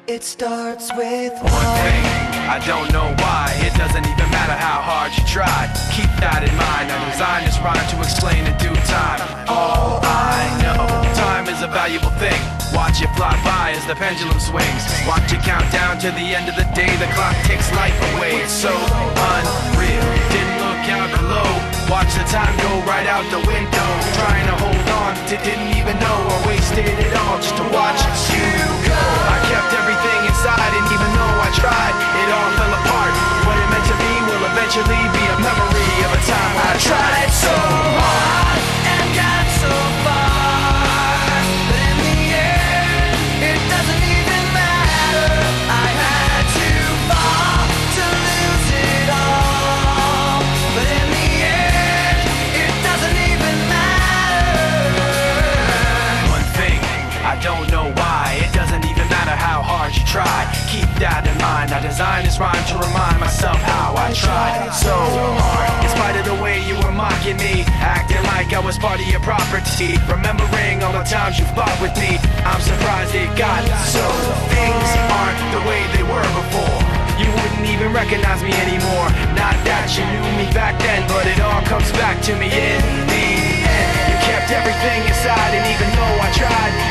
It starts with one thing, I don't know why. It doesn't even matter how hard you try. Keep that in mind. I designed this rhyme to explain in due time. All I know, time is a valuable thing. Watch it fly by as the pendulum swings. Watch it count down to the end of the day. The clock takes life away. It's so unreal. Didn't look out below. Watch the time go right out the window. Trying to hold on to didn't even know I wasted it all just to watch you go. I kept everything inside, and even though I tried, it all fell apart. What it meant to be will eventually be a memory of a time I tried so hard and got so far, but in the end, it doesn't even matter. I had to fall to lose it all, but in the end, it doesn't even matter. One thing, I don't know why. It doesn't even matter how hard you try. Keep that in mind. I designed this rhyme to remind myself how I tried so hard. In spite of the way you were mocking me, acting like I was part of your property, remembering all the times you fought with me, I'm surprised it got so. Things aren't the way they were before. You wouldn't even recognize me anymore. Not that you knew me back then, but it all comes back to me in the end. You kept everything inside, and even though I tried,